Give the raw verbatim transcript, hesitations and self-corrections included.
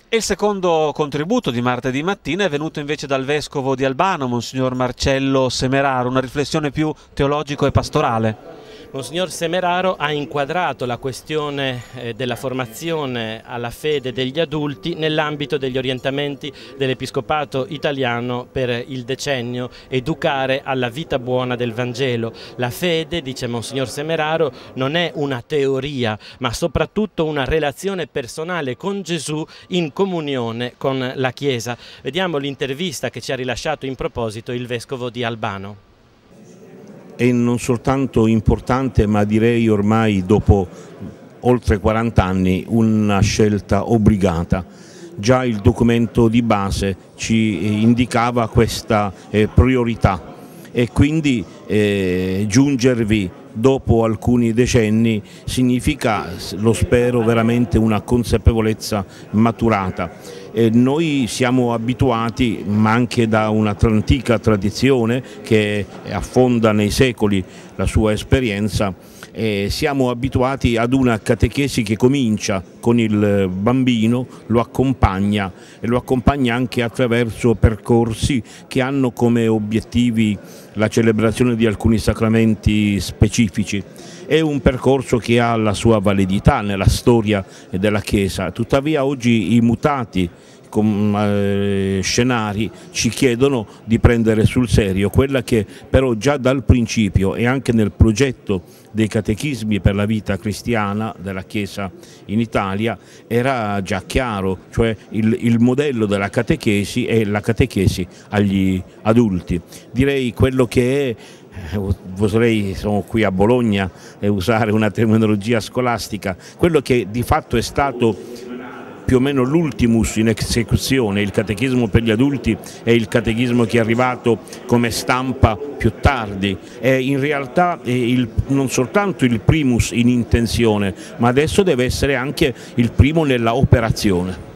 E il secondo contributo di martedì mattina è venuto invece dal vescovo di Albano, Monsignor Marcello Semeraro, una riflessione più teologico e pastorale. Monsignor Semeraro ha inquadrato la questione eh, della formazione alla fede degli adulti nell'ambito degli orientamenti dell'Episcopato italiano per il decennio Educare alla vita buona del Vangelo. La fede, dice Monsignor Semeraro, non è una teoria, ma soprattutto una relazione personale con Gesù in comunione con la Chiesa. Vediamo l'intervista che ci ha rilasciato in proposito il vescovo di Albano. È non soltanto importante, ma direi ormai dopo oltre quaranta anni una scelta obbligata. Già il documento di base ci indicava questa eh, priorità e quindi eh, giungervi dopo alcuni decenni significa, lo spero, veramente una consapevolezza maturata. E noi siamo abituati, ma anche da una antica tradizione che affonda nei secoli la sua esperienza, eh, siamo abituati ad una catechesi che comincia con il bambino, lo accompagna e lo accompagna anche attraverso percorsi che hanno come obiettivi la celebrazione di alcuni sacramenti specifici. È un percorso che ha la sua validità nella storia della Chiesa, tuttavia oggi i mutati con, eh, scenari ci chiedono di prendere sul serio quella che però già dal principio e anche nel progetto dei catechismi per la vita cristiana della Chiesa in Italia era già chiaro, cioè il, il modello della catechesi è la catechesi agli adulti. Direi quello che è, vorrei, sono qui a Bologna e usare una terminologia scolastica, quello che di fatto è stato più o meno l'ultimus in esecuzione, il catechismo per gli adulti è il catechismo che è arrivato come stampa più tardi, è in realtà il, non soltanto il primus in intenzione, ma adesso deve essere anche il primo nella operazione.